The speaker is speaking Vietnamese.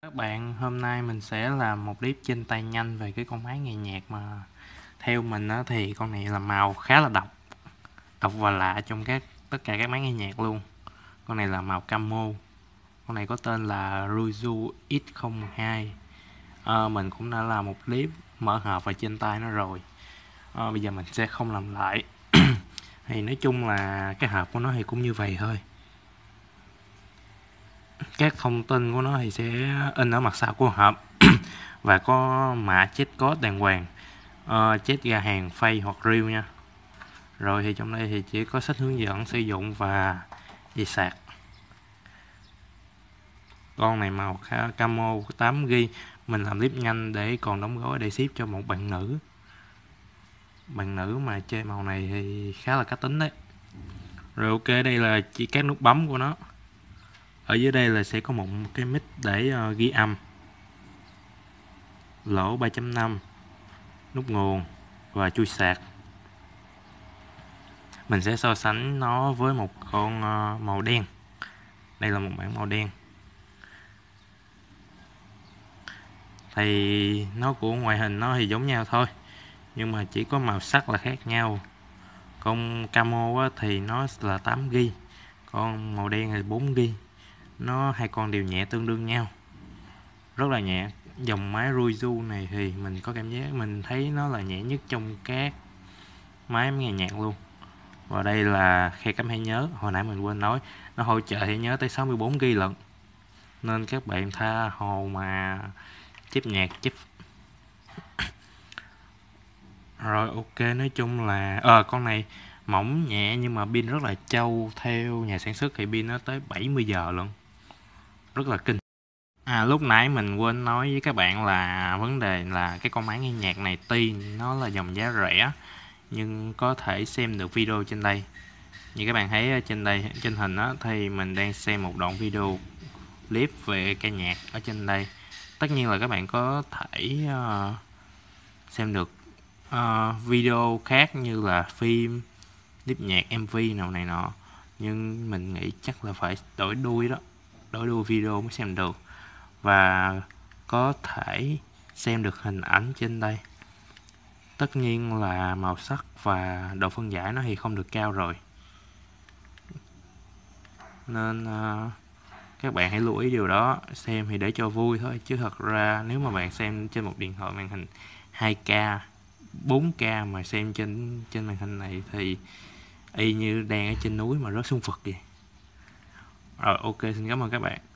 Các bạn, hôm nay mình sẽ làm một clip trên tay nhanh về cái con máy nghe nhạc mà theo mình á, thì con này là màu khá là độc và lạ trong tất cả các máy nghe nhạc luôn. Con này là màu camo. Con này có tên là Ruju X02. Mình cũng đã làm một clip mở hộp và trên tay nó rồi. Bây giờ mình sẽ không làm lại. Thì nói chung là cái hộp của nó thì cũng như vậy thôi. Các thông tin của nó thì sẽ in ở mặt sau của hộp và có mã cheat code đàng hoàng, cheat ra hàng phay hoặc real nha. Rồi thì trong đây thì chỉ có sách hướng dẫn sử dụng và dây sạc. Con này màu camo 8GB. Mình làm clip nhanh để còn đóng gói để ship cho một bạn nữ. Bạn nữ mà chơi màu này thì khá là cá tính đấy. Rồi ok, đây là chỉ các nút bấm của nó. Ở dưới đây là sẽ có một cái mic để ghi âm, lỗ 3.5, nút nguồn và chui sạc. Mình sẽ so sánh nó với một con màu đen. Đây là một bản màu đen. Thì nó của ngoại hình nó thì giống nhau thôi, nhưng mà chỉ có màu sắc là khác nhau. Con camo á, thì nó là 8GB, con màu đen là 4GB. Nó hai con đều nhẹ tương đương nhau, rất là nhẹ. Dòng máy Ruju này thì mình có cảm giác mình thấy nó là nhẹ nhất trong các máy nghe nhạc luôn. Và đây là khe cắm thẻ nhớ, hồi nãy mình quên nói, nó hỗ trợ thẻ nhớ tới 64GB lận, nên các bạn tha hồ mà chép nhạc chép. Rồi ok, nói chung là con này mỏng nhẹ nhưng mà pin rất là trâu. Theo nhà sản xuất thì pin nó tới 70 giờ lận, rất là kinh. Lúc nãy mình quên nói với các bạn là vấn đề là cái con máy nghe nhạc này tuy nó là dòng giá rẻ nhưng có thể xem được video trên đây. Như các bạn thấy ở trên đây, trên hình đó, thì mình đang xem một đoạn video clip về ca nhạc ở trên đây. Tất nhiên là các bạn có thể xem được video khác như là phim, clip nhạc, MV nào này nọ, nhưng mình nghĩ chắc là phải đổi đuôi video mới xem được. Và có thể xem được hình ảnh trên đây. Tất nhiên là màu sắc và độ phân giải nó thì không được cao rồi, nên các bạn hãy lưu ý điều đó. Xem thì để cho vui thôi, chứ thật ra nếu mà bạn xem trên một điện thoại màn hình 2K, 4K mà xem trên màn hình này thì y như đang ở trên núi mà rớt xuống vực vậy. Rồi ok, xin cảm ơn các bạn.